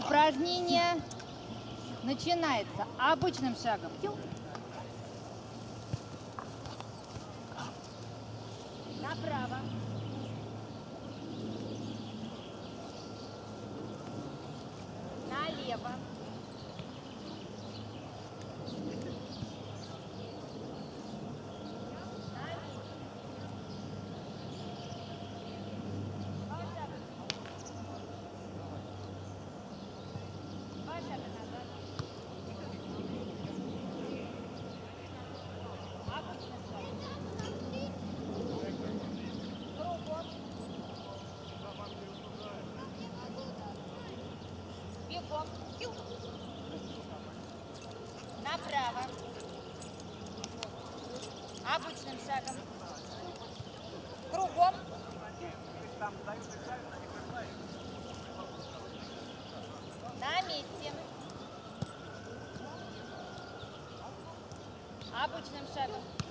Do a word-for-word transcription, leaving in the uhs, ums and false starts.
Упражнение начинается обычным шагом. Направо. Налево. Бегом. Направо. Обычным шагом. Кругом. На месте. Обычным шагом.